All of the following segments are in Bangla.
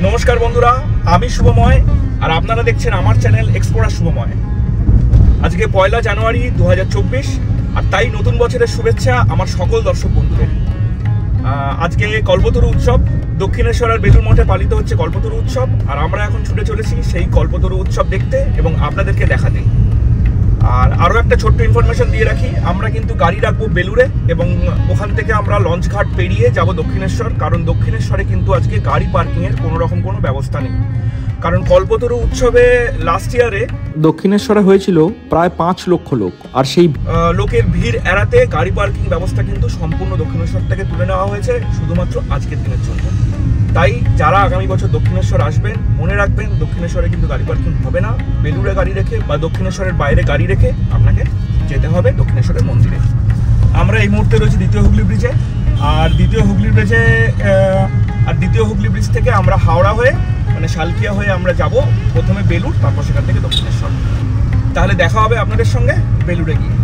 নমস্কার বন্ধুরা, আমি শুভময় আর আপনারা দেখছেন আমার চ্যানেল এক্সপ্লোরার শুভময়। আজকে 1 জানুয়ারি 2024 আর তাই নতুন বছরের শুভেচ্ছা আমার সকল দর্শক বন্ধুদের। আজকে কল্পতরু উৎসব দক্ষিণেশ্বরের বেলুড় মঠে পালিত হচ্ছে কল্পতরু উৎসব, আর আমরা এখন ছুটে চলেছি সেই কল্পতরু উৎসব দেখতে এবং আপনাদেরকে দেখাতে। আর আরও একটা ছোট্ট ইনফরমেশন দিয়ে রাখি, আমরা কিন্তু গাড়ি রাখবো বেলুড়ে এবং ওখান থেকে আমরা লঞ্চ ঘাট পেরিয়ে যাব দক্ষিণেশ্বর, কারণ দক্ষিণেশ্বরে কিন্তু আজকে গাড়ি পার্কিংয়ের কোনো ব্যবস্থা নেই। কারণ কল্পতরু উৎসবে লাস্ট ইয়ারে দক্ষিণেশ্বরে হয়েছিল প্রায় 5 লক্ষ লোক, আর সেই লোকের ভিড় এড়াতে গাড়ি পার্কিং ব্যবস্থা কিন্তু সম্পূর্ণ দক্ষিণেশ্বর থেকে তুলে নেওয়া হয়েছে শুধুমাত্র আজকের দিনের জন্য। তাই যারা আগামী বছর দক্ষিণেশ্বর আসবেন মনে রাখবেন, দক্ষিণেশ্বরে কিন্তু গাড়ি পার্কিং হবে না। বেলুড়ে গাড়ি রেখে বা দক্ষিণেশ্বরের বাইরে গাড়ি রেখে আপনাকে যেতে হবে দক্ষিণেশ্বরের মন্দিরে। আমরা এই মুহূর্তে রয়েছি দ্বিতীয় হুগলি ব্রিজে, আর দ্বিতীয় হুগলি ব্রিজ থেকে আমরা হাওড়া হয়ে মানে শালকিয়া হয়ে আমরা যাব প্রথমে বেলুড়, তারপর সেখান থেকে দক্ষিণেশ্বর। তাহলে দেখা হবে আপনাদের সঙ্গে বেলুড়ে গিয়ে।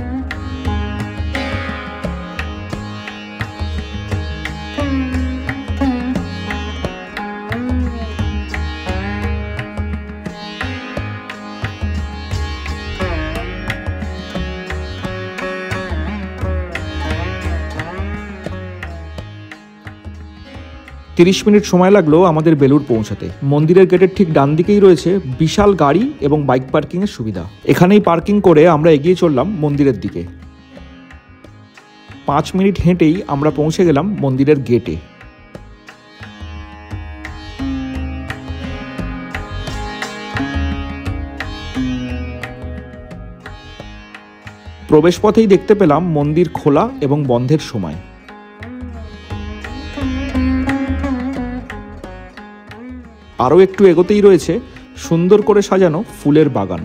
30 মিনিট সময় লাগলো আমাদের বেলুড় পৌঁছাতে। মন্দিরের গেটের ঠিক ডান দিকেই রয়েছে বিশাল গাড়ি এবং বাইক পার্কিং এর সুবিধা। এখানেই পার্কিং করে আমরা এগিয়ে চললাম মন্দিরের দিকে। 5 মিনিট হেঁটেই আমরা পৌঁছে গেলাম মন্দিরের গেটে। প্রবেশপথেই দেখতে পেলাম মন্দির খোলা এবং বন্ধের সময়। আরও একটু এগোতেই রয়েছে সুন্দর করে সাজানো ফুলের বাগান।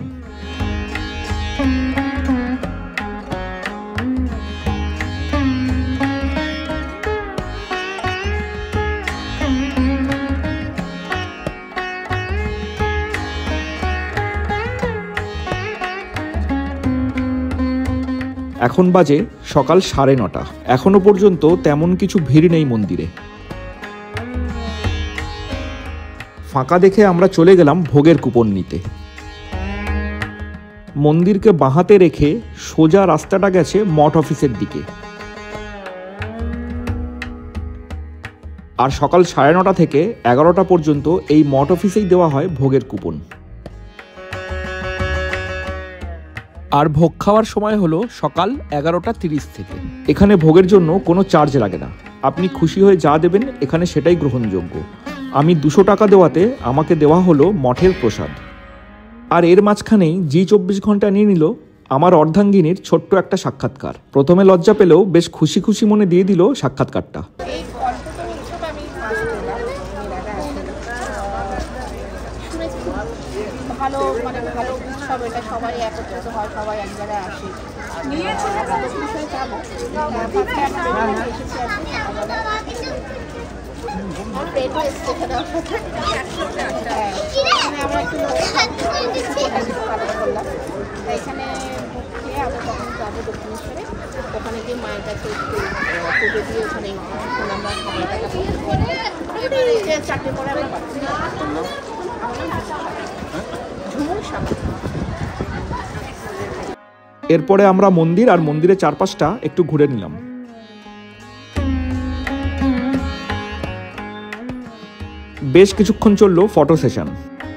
এখন বাজে সকাল 9:30। এখনো পর্যন্ত তেমন কিছু ভিড় নেই মন্দিরে। ফাঁকা দেখে আমরা চলে গেলাম ভোগের কুপন নিতে। মন্দিরকে বাঁহাতে রেখে সোজা রাস্তাটা গেছে মঠ অফিসের দিকে। আর সকাল 9:30 থেকে 11টা পর্যন্ত এই মঠ অফিসেই দেওয়া হয় ভোগের কুপন। আর ভোগ খাওয়ার সময় হলো সকাল 11:30 থেকে। এখানে ভোগের জন্য কোনো চার্জ লাগে না, আপনি খুশি হয়ে যা দেবেন এখানে সেটাই গ্রহণযোগ্য। আমি 200 টাকা দেওয়াতে আমাকে দেওয়া হলো মঠের প্রসাদ। আর এর মাঝখানেই G24 ঘন্টা নিয়ে নিল আমার অর্ধাঙ্গিনীর ছোট্ট একটা সাক্ষাৎকার। প্রথমে লজ্জা পেলেও বেশ খুশি খুশি মনে দিয়ে দিল সাক্ষাৎকারটা। ভালো উৎসব, এটা সবাই একত্রিত হয়, সবাই এক জায়গায় আসে। আমরা একটু করলাম, এখানে খেয়ে আমরা তখন যাবো দক্ষিণেশ্বরে। ওখানে গিয়ে মায়ের কাছে একটু পুজো দিয়ে ওখানে আমরা খাবার 4টে পরে আমরা পাচ্ছি ঝুমুর সামনে। এরপরে আমরা মন্দির আর মন্দিরের চারপাশটা একটু ঘুরে নিলাম। বেশ কিছুক্ষণ চললো ফটো সেশন।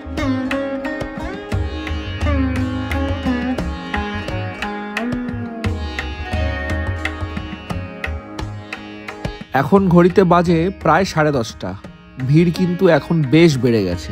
এখন ঘড়িতে বাজে প্রায় 10:30। ভিড় কিন্তু এখন বেশ বেড়ে গেছে।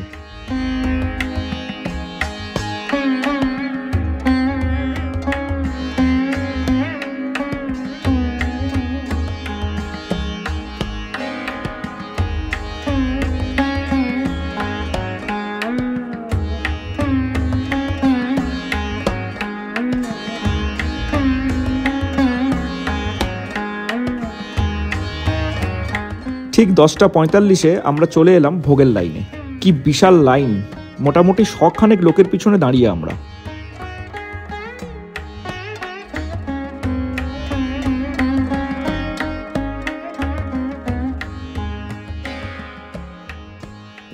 ঠিক 10:45 আমরা চলে এলাম ভোগের লাইনে। কি বিশাল লাইন, মোটামুটি 100 খানেক লোকের পিছনে দাঁড়িয়ে আমরা।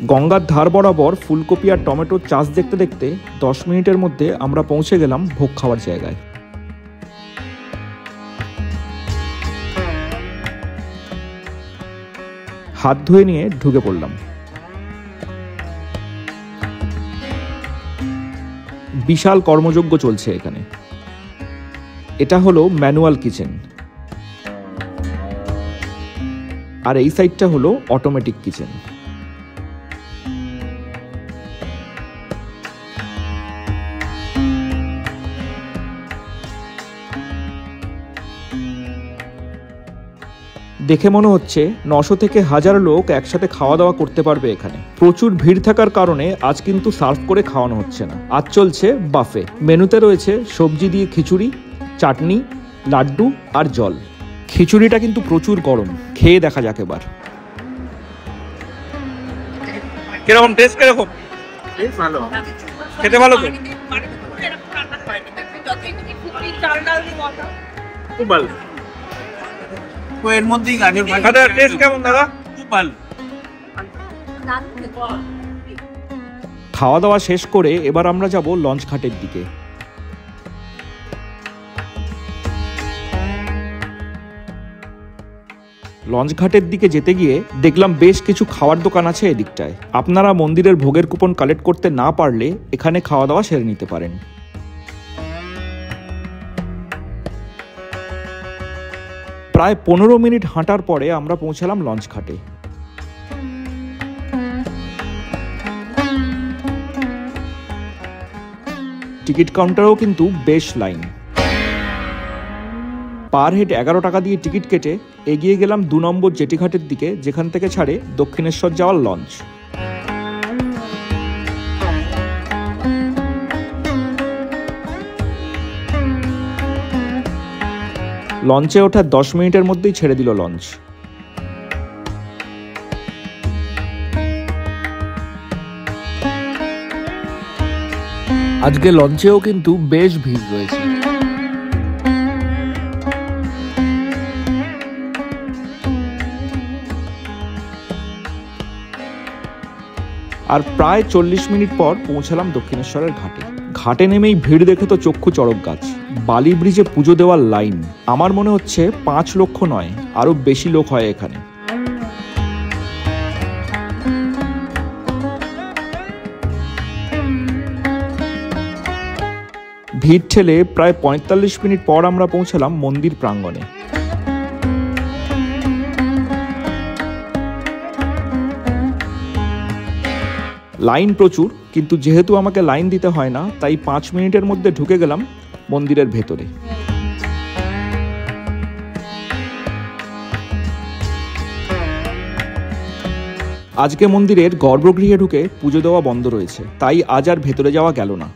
গঙ্গার ধার বরাবর ফুলকপি আর টমেটোর চাষ দেখতে দেখতে 10 মিনিটের মধ্যে আমরা পৌঁছে গেলাম ভোগ খাওয়ার জায়গায়। হাত ধুয়ে নিয়ে ঢুকে পড়লাম। বিশাল কর্মযজ্ঞ চলছে এখানে। এটা হলো ম্যানুয়াল কিচেন, আর এই সাইডটা হলো অটোমেটিক কিচেন। দেখে মনে হচ্ছে 900 থেকে 1000 লোক একসাথে খাওয়া দাওয়া করতে পারবে এখানে। প্রচুর ভিড় থাকার কারণে আজ কিন্তু সার্ভ করে খাওয়ানো হচ্ছে না, আজ চলছে বাফে। মেনুতে রয়েছে সবজি দিয়ে খিচুড়ি, চাটনি, লাড্ডু আর জল। খিচুড়িটা কিন্তু প্রচুর গরম, খেয়ে দেখা যাক এবার। কিরকম টেস্ট, কিরকম? ভালো, খেতে ভালো তো? খুব ভালো। এর মধ্যেই গাজর দাদা টেস্ট কেমন দাদা? খুব ভালো। খাওয়া দাওয়া শেষ করে এবার আমরা যাব লঞ্চ ঘাটের দিকে। লঞ্চ ঘাটের দিকে যেতে গিয়ে দেখলাম বেশ কিছু খাওয়ার দোকান আছে এদিকটায়। আপনারা মন্দিরের ভোগের কুপন কালেক্ট করতে না পারলে এখানে খাওয়া দাওয়া সেরে নিতে পারেন। প্রায় 15 মিনিট হাঁটার পরে আমরা পৌঁছালাম লঞ্চ ঘাটে। টিকিট কাউন্টারেও কিন্তু বেশ লাইন। পার হেড 11 টাকা দিয়ে টিকিট কেটে এগিয়ে গেলাম 2 নম্বর জেটিঘাটের দিকে, যেখান থেকে ছাড়ে দক্ষিণেশ্বর যাওয়ার লঞ্চ। লঞ্চে ওঠার 10 মিনিটের মধ্যেই ছেড়ে দিল লঞ্চ। আজকে লঞ্চেও কিন্তু বেশ ভিড় রয়েছে। আর প্রায় 40 মিনিট পর পৌঁছালাম দক্ষিণেশ্বরের ঘাটে। ঘাটে নেমেই ভিড় দেখে তো চক্ষু চড়ক গাছ। বালি ব্রিজে পুজো দেওয়ার লাইন। আমার মনে হচ্ছে 5 লক্ষ নয়, আরো বেশি লোক হয় এখানে। ভিড় ঠেলে প্রায় 45 মিনিট পর আমরা পৌঁছালাম মন্দির প্রাঙ্গণে। লাইন প্রচুর, কিন্তু যেহেতু আমাকে লাইন দিতে হয় না, তাই 5 মিনিটের মধ্যে ঢুকে গেলাম মন্দিরের ভেতরে। আজকে মন্দিরের গর্ভগৃহে ঢুকে পুজো দেওয়া বন্ধ রয়েছে, তাই আজ আর ভেতরে যাওয়া গেল না।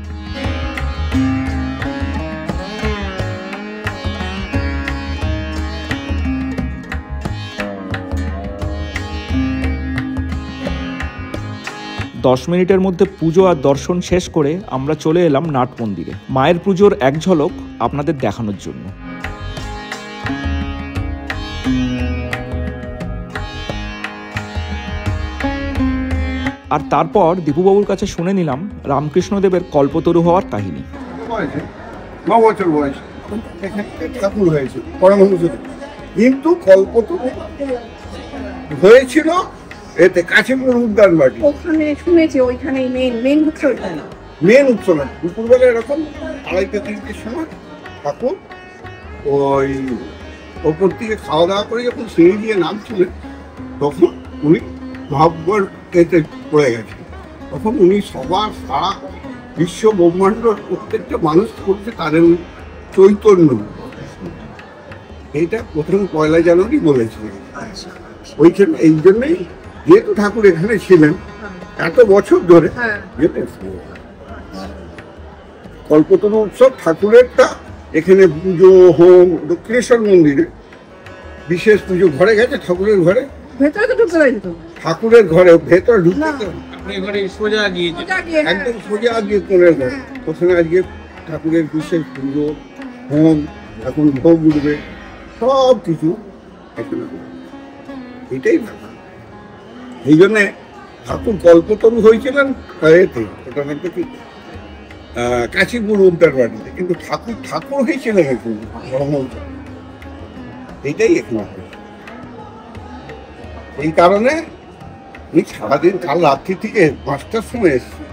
দশ মিনিটের মধ্যে পুজো আর দর্শন শেষ করে আমরা চলে এলাম নাট মন্দিরে, মায়ের পুজোর এক ঝলক আপনাদের দেখানোর জন্য। আর তারপর দীপুবাবুর কাছে শুনে নিলাম রামকৃষ্ণদেবের কল্পতরু হওয়ার কাহিনী। 9 বছর বয়স ঠাকুর হয়েছে পরমহংস, কিন্তু কল্পতরু হয়েছিল এতে কাশীপুর উদ্যান বাড়ি। ওখানে শুনেছি ওইখানেই মেন হচ্ছে ওইখানে মেন উৎসব। দুপুরবেলা এরকম 2:30-3টের সময় ঠাকুর ওই ওপর থেকে খাওয়া দাওয়া করে যখন সিঁড়ি দিয়ে নামছিলেন, তখন উনি মহাব্বর এতে পড়ে গেছে। তখন উনি সবার সারা বিশ্ব ব্রহ্মাণ্ড প্রত্যেকটা মানুষ করছে তাদের চৈতন্য। এইটা প্রথম 1 জানুয়ারি বলেছিলেন। ওইখানে এই জন্যই যেহেতু ঠাকুর এখানে ছিলেন এত বছর ধরে, কল্পতরু উৎসব ঠাকুরেরটা এখানে পুজো হোম দক্ষিণেশ্বর মন্দিরে বিশেষ পুজো ঘরে গেছে, ঠাকুরের ঘরে ভেতরে তো ঢুকতে পারি তো, ঠাকুরের ঘরে ভেতরে ঢুকতে সোজা গিয়ে একদম সোজা গিয়ে কোণের ঘরে, ওখানে আজকে ঠাকুরের বিশেষ পুজো হোম, এখন ভোগ উঠবে, সব কিছু এখানে। এটাই ব্যাপার। এই জন্যে ঠাকুর কল্পতরু হয়েছিলেন এতে, ওটা নামটা কি কাশীপুর উদ্যান বাড়িতে, কিন্তু ঠাকুর ঠাকুর হয়েছিলেন এখন ব্রহ্মপুর। এইটাই এখানে হয়েছে। এই কারণে আমি সারাদিন কাল রাত্রি থেকে 5টার সময় এসেছি।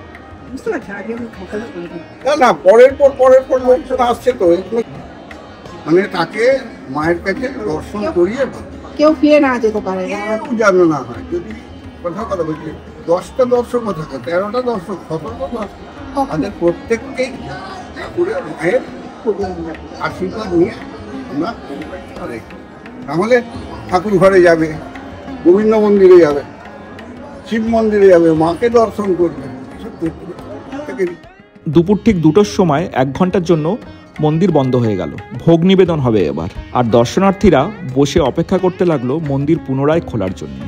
না পরের পর লোকজন আসছে তো, এগুলো মানে তাকে মায়ের কাছে দর্শন করিয়ে কেউ ফিরে না যেতে পারে না। কেউ জানো না হয় যদি কথা বলছি 10টা দর্শক কথা 13টা দর্শক 17টা দর্শক তাদের প্রত্যেককেই ঠাকুরের মায়ের আশীর্বাদ নিয়ে আমরা তাহলে ঠাকুর ঘরে যাবে, গোবিন্দ মন্দিরে যাবে, শিব মন্দিরে যাবে, মাকে দর্শন করবে। দুপুর ঠিক 2টোর সময় 1 ঘন্টার জন্য মন্দির বন্ধ হয়ে গেল। ভোগ নিবেদন হবে এবার, আর দর্শনার্থীরা বসে অপেক্ষা করতে লাগলো মন্দির পুনরায় খোলার জন্য।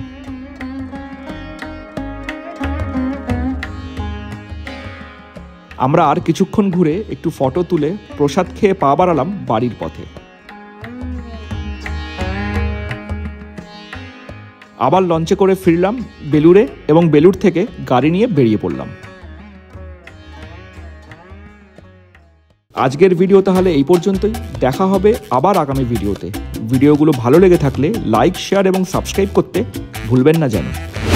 আমরা আর কিছুক্ষণ ঘুরে একটু ফটো তুলে প্রসাদ খেয়ে পা বাড়ালাম বাড়ির পথে। আবার লঞ্চে করে ফিরলাম বেলুড়ে এবং বেলুড় থেকে গাড়ি নিয়ে বেরিয়ে পড়লাম। আজকের ভিডিও তাহলে এই পর্যন্তই। দেখা হবে আবার আগামী ভিডিওতে। ভিডিওগুলো ভালো লেগে থাকলে লাইক, শেয়ার এবং সাবস্ক্রাইব করতে ভুলবেন না যেন।